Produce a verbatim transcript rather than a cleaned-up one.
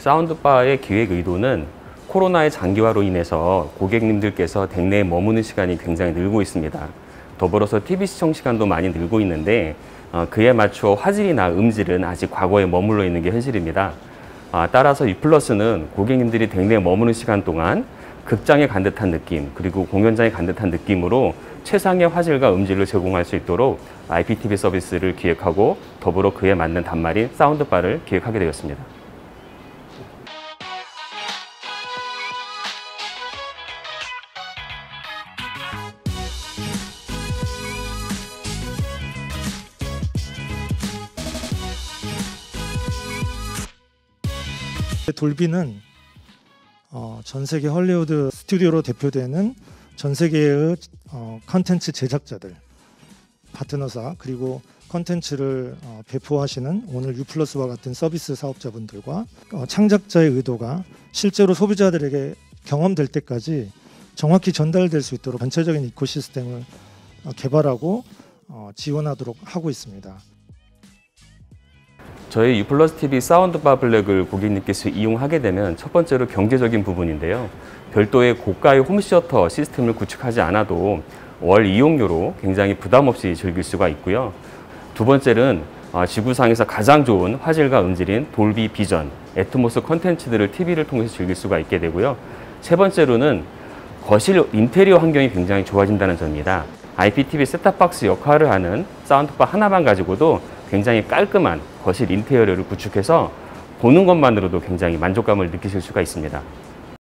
사운드바의 기획 의도는 코로나의 장기화로 인해서 고객님들께서 댁내에 머무는 시간이 굉장히 늘고 있습니다. 더불어서 티비 시청 시간도 많이 늘고 있는데 어, 그에 맞추어 화질이나 음질은 아직 과거에 머물러 있는 게 현실입니다. 아, 따라서 유플러스는 고객님들이 댁내에 머무는 시간 동안 극장에 간 듯한 느낌, 그리고 공연장에 간 듯한 느낌으로 최상의 화질과 음질을 제공할 수 있도록 아이피티비 서비스를 기획하고 더불어 그에 맞는 단말인 사운드바를 기획하게 되었습니다. 돌비는 어, 전 세계 헐리우드 스튜디오로 대표되는 전 세계의 어, 컨텐츠 제작자들, 파트너사, 그리고 컨텐츠를 어, 배포하시는 오늘 유플러스와 같은 서비스 사업자분들과 어, 창작자의 의도가 실제로 소비자들에게 경험될 때까지 정확히 전달될 수 있도록 전체적인 이코시스템을 어, 개발하고 어, 지원하도록 하고 있습니다. 저희 유플러스 티비 사운드바 블랙을 고객님께서 이용하게 되면 첫 번째로 경제적인 부분인데요. 별도의 고가의 홈시어터 시스템을 구축하지 않아도 월 이용료로 굉장히 부담 없이 즐길 수가 있고요. 두 번째는 지구상에서 가장 좋은 화질과 음질인 돌비 비전, 애트모스 컨텐츠들을 티비를 통해서 즐길 수가 있게 되고요. 세 번째로는 거실 인테리어 환경이 굉장히 좋아진다는 점입니다. 아이피티비 셋탑박스 역할을 하는 사운드바 하나만 가지고도 굉장히 깔끔한 거실 인테리어를 구축해서 보는 것만으로도 굉장히 만족감을 느끼실 수가 있습니다.